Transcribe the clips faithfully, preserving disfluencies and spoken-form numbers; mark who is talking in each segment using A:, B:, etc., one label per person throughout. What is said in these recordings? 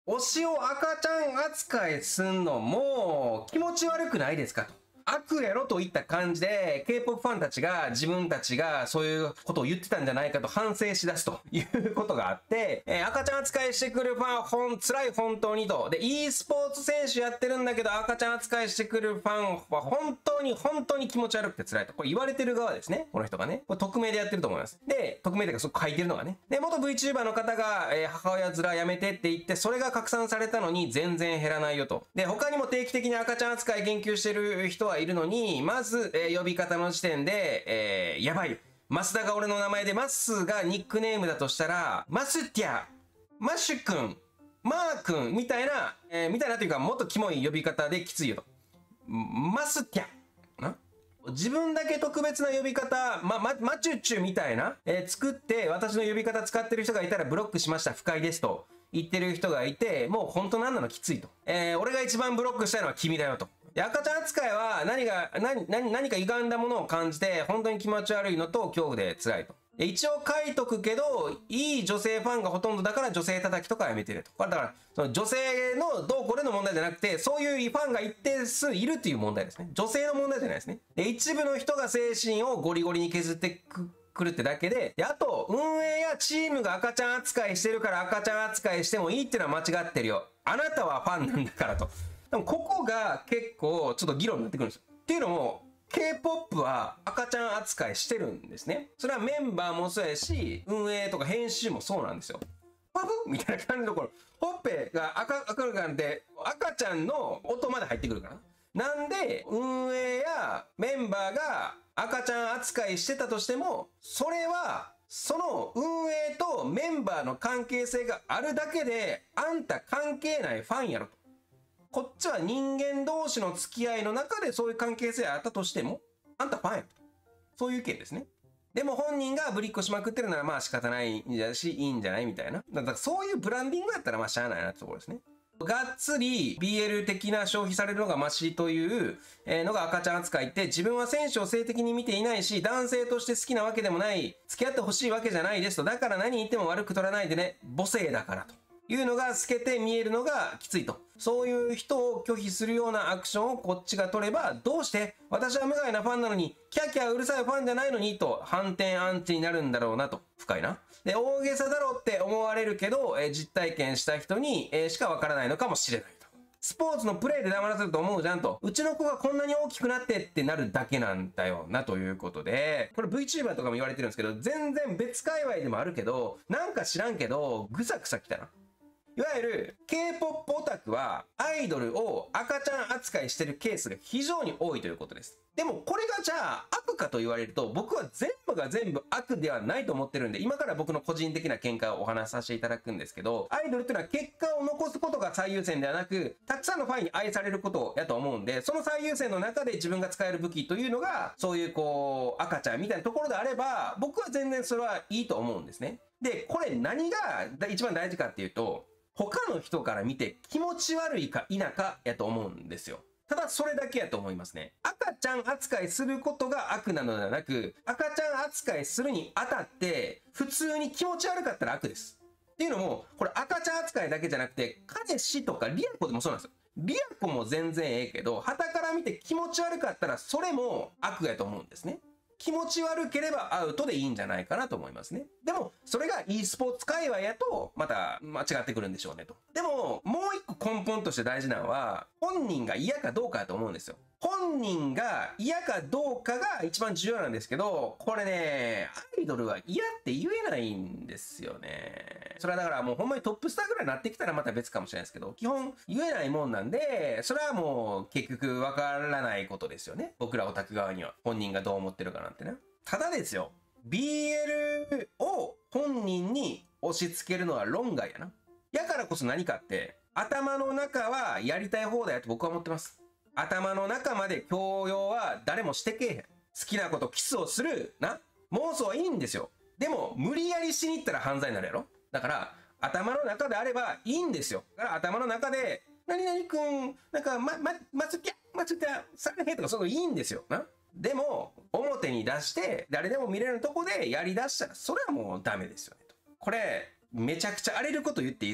A: 推しを赤ちゃん扱いすんのもう気持ち悪くないですかと。悪やろといった感じで ケーポップ ファンたちが自分たちがそういうことを言ってたんじゃないかと反省しだすということがあって、えー、赤ちゃん扱いしてくるファン、ほん、辛い本当にと。で、e スポーツ選手やってるんだけど赤ちゃん扱いしてくるファンは本当に本当に気持ち悪くて辛いと。これ言われてる側ですね。この人がね。これ匿名でやってると思います。で、匿名でそこ書いてるのがね。で、元 VTuber の方が、えー、母親面やめてって言って、それが拡散されたのに全然減らないよと。で、他にも定期的に赤ちゃん扱い言及してる人はいるのに、まず、えー、呼び方の時点で、えー、やばい。マスダが俺の名前で、マッスーがニックネームだとしたら、マスティア、マッシュくん、マーくん、みたいな、えー、みたいなというか、もっとキモい呼び方できついよと。マスティア。な自分だけ特別な呼び方、ま、ま、マチュッチュみたいな、えー、作って、私の呼び方使ってる人がいたらブロックしました、不快ですと言ってる人がいて、もう本当なんなのきついと。えー、俺が一番ブロックしたいのは君だよと。で、赤ちゃん扱いは何が、何、何、何か歪んだものを感じて、本当に気持ち悪いのと恐怖で辛いと。で、一応書いとくけど、いい女性ファンがほとんどだから女性叩きとかやめてると。これだから、その女性のどうこれの問題じゃなくて、そういうファンが一定数いるっていう問題ですね。女性の問題じゃないですね。で、一部の人が精神をゴリゴリに削ってく、くるってだけで、で、あと、運営やチームが赤ちゃん扱いしてるから赤ちゃん扱いしてもいいっていうのは間違ってるよ。あなたはファンなんだからと。でもここが結構ちょっと議論になってくるんですよ。っていうのも、ケーポップ は赤ちゃん扱いしてるんですね。それはメンバーもそうやし、運営とか編集もそうなんですよ。パブみたいな感じのところ、ほっぺが赤、赤くなんて赤ちゃんの音まで入ってくるから。なんで、運営やメンバーが赤ちゃん扱いしてたとしても、それは、その運営とメンバーの関係性があるだけで、あんた関係ないファンやろと。こっちは人間同士の付き合いの中でそういう関係性あったとしても、あんたファンやと。そういう意見ですね。でも本人がぶりっこしまくってるならまあ仕方ないんだし、いいんじゃないみたいな。だからそういうブランディングやったらまあしゃあないなってところですね。がっつり ビーエル 的な消費されるのがマシというのが赤ちゃん扱いって、自分は選手を性的に見ていないし、男性として好きなわけでもない、付き合ってほしいわけじゃないですと。だから何言っても悪く取らないでね、母性だからと。いうのが透けて見えるのがきついと。そういう人を拒否するようなアクションをこっちが取れば、どうして私は無害なファンなのに、キャーキャーうるさいファンじゃないのにと反転アンチになるんだろうなと。深いな。で、大げさだろって思われるけど、え実体験した人に、えしかわからないのかもしれないと。スポーツのプレーで黙らせると思うじゃんと。うちの子がこんなに大きくなってってなるだけなんだよなということで、これ VTuber とかも言われてるんですけど、全然別界隈でもあるけど、なんか知らんけど、ぐさぐさ来たな。いわゆる ケーポップ オタクはアイドルを赤ちゃん扱いしてるケースが非常に多いということです。でもこれがじゃあ悪かと言われると、僕は全部が全部悪ではないと思ってるんで、今から僕の個人的な見解をお話しさせていただくんですけど、アイドルっていうのは結果を残すことが最優先ではなく、たくさんのファンに愛されることやと思うんで、その最優先の中で自分が使える武器というのが、そういうこう赤ちゃんみたいなところであれば、僕は全然それはいいと思うんですね。で、これ何が一番大事かっていうと、他の人から見て気持ち悪いか否かやと思うんですよ。ただそれだけやと思いますね。赤ちゃん扱いすることが悪なのではなく、赤ちゃん扱いするにあたって普通に気持ち悪かったら悪です。っていうのも、これ赤ちゃん扱いだけじゃなくて、彼氏とかリアコでもそうなんですよ。リアコも全然ええけど、旗から見て気持ち悪かったらそれも悪やと思うんですね。気持ち悪ければアウトでいいんじゃないかなと思いますね。でも、それが e スポーツ界隈やと、また間違ってくるんでしょうねと。でも、もう一個根本として大事なのは、本人が嫌かどうかだと思うんですよ。本人が嫌かどうかが一番重要なんですけど、これね、アイドルは嫌って言えないんですよね。それはだからもうほんまにトップスターぐらいになってきたらまた別かもしれないですけど、基本言えないもんなんで、それはもう結局わからないことですよね。僕らオタク側には。本人がどう思ってるかなんてね。ただですよ、ビーエル を本人に押し付けるのは論外やな。やからこそ何かって、頭の中はやりたい放題やと僕は思ってます。頭の中まで強要は誰もしてけえへん。好きなことキスをするな。妄想はいいんですよ。でも無理やりしに行ったら犯罪になるやろ。だから頭の中であればいいんですよ。だから頭の中で何々くんなんかまままつきゃまつきゃされへんとかそういうのいいんですよな。でも表に出して誰でも見れるとこでやりだしたらそれはもうダメですよねと。これめちゃくちゃ荒れること言っていいですか。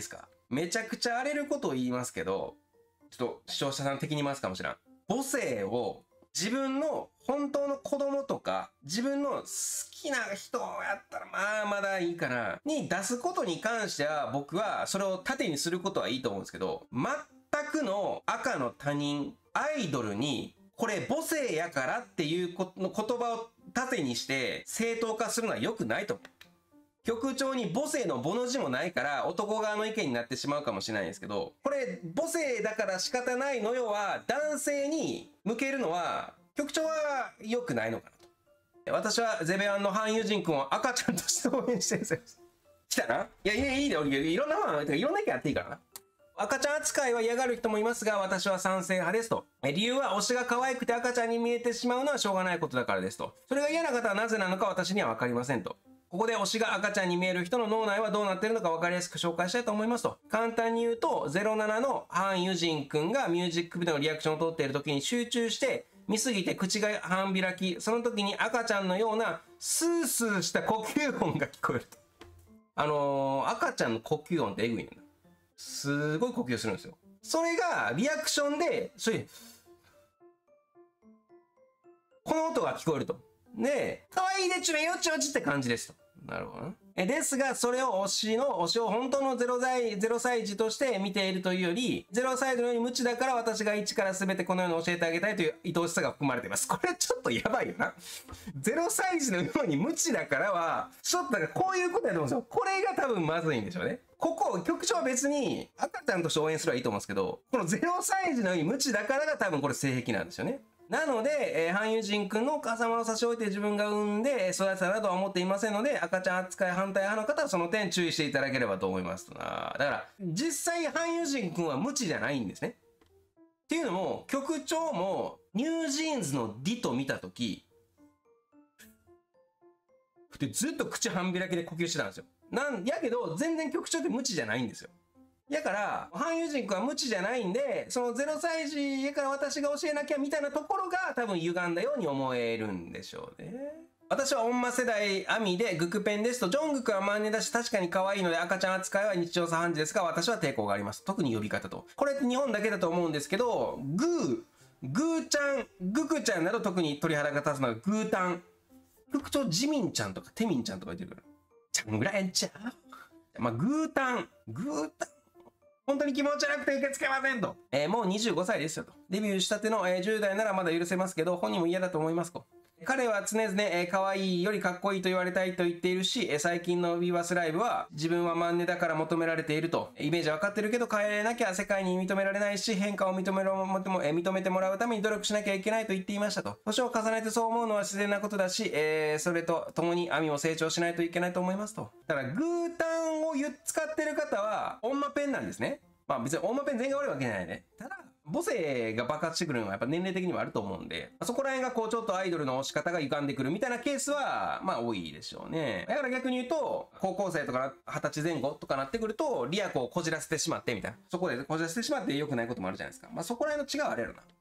A: めちゃくちゃ荒れることを言いますけど、ちょっと視聴者さん的に言いますかもしれん。母性を自分の本当の子供とか、自分の好きな人やったらまあまだいいかな、に出すことに関しては僕はそれを盾にすることはいいと思うんですけど、全くの赤の他人、アイドルにこれ母性やからっていうこの言葉を盾にして正当化するのは良くないと思う。曲調に母性の母の字もないから男側の意見になってしまうかもしれないんですけど、これ母性だから仕方ないのよは男性に向けるのは曲調は良くないのかなと。私はゼベアンのハン・ユジン君を赤ちゃんとして応援してるんですよ。来たな。いやいやいいで、いろんなファンいろんな意見あっていいからな。赤ちゃん扱いは嫌がる人もいますが、私は賛成派ですと。理由は推しが可愛くて赤ちゃんに見えてしまうのはしょうがないことだからですと。それが嫌な方はなぜなのか私には分かりませんと。ここで推しが赤ちゃんに見える人の脳内はどうなっているのか分かりやすく紹介したいと思いますと。簡単に言うと、ゼロななのハン・ユジン君がミュージックビデオのリアクションを取っている時に集中して見すぎて口が半開き、その時に赤ちゃんのようなスースーした呼吸音が聞こえると。あのー、赤ちゃんの呼吸音ってエグいねんな。すごい呼吸するんですよ。それがリアクションで、それこの音が聞こえると。で、可愛いでちゅねよちよちって感じですと。なるほどね。えですが、それを推しの、推しを本当のゼロ歳、ゼロ歳児として見ているというより、ゼロ歳児のように無知だから私が一から全てこのように教えてあげたいという愛おしさが含まれています。これちょっとやばいよな。ゼロ歳児のように無知だからは、ちょっとなんかこういうことやと思うんですよ。これが多分まずいんでしょうね。ここ、局長は別に赤ちゃんとして応援すればいいと思うんですけど、このゼロ歳児のように無知だからが多分これ性癖なんですよね。なので、えー、ハン・ユジン君のお母様を差し置いて自分が産んで育てたなとは思っていませんので、赤ちゃん扱い反対派の方はその点注意していただければと思いますとな。だから、実際ハン・ユジン君は無知じゃないんですね。っていうのも、局長もニュージーンズのディと見たとき、ずっと口半開きで呼吸してたんですよ。なんやけど、全然局長って無知じゃないんですよ。だから、ハン・ユジン君は無知じゃないんで、そのゼロ歳児やから私が教えなきゃみたいなところが多分歪んだように思えるんでしょうね。私は女世代アミでグクペンですと、ジョングクはマンネだし確かに可愛いので赤ちゃん扱いは日常茶飯事ですが、私は抵抗があります。特に呼び方と。これって日本だけだと思うんですけど、グー、グーちゃん、グクちゃんなど特に鳥肌が立つのがグータン。局長ジミンちゃんとかテミンちゃんとか言ってるから。ちゃんぐらいちゃう。まあ、グータン、グータン。本当に気持ち悪くて受け付けませんと。えー、もうにじゅうごさいですよと。デビューしたての、えー、じゅう代ならまだ許せますけど、本人も嫌だと思いますと。彼は常々、えー、可愛いよりかっこいいと言われたいと言っているし、えー、最近のビーバスライブは自分はマンネだから求められていると。イメージは分かってるけど変えなきゃ世界に認められないし、変化を認めろも、えー、認めてもらうために努力しなきゃいけないと言っていましたと。年を重ねてそう思うのは自然なことだし、えー、それと共にアミも成長しないといけないと思いますと。だからグータンを使ってる方は、オンマペンなんですね。まあ別にオンマペン全員が悪いわけじゃないね。ただ、母性が爆発してくるのはやっぱ年齢的にもあると思うんで、そこら辺がこうちょっとアイドルの推し方が歪んでくるみたいなケースは、まあ多いでしょうね。だから逆に言うと、高校生とかはたち前後とかなってくると、リアコをこじらせてしまってみたいな。そこでこじらせてしまって良くないこともあるじゃないですか。まあそこら辺の違いはあれやろな。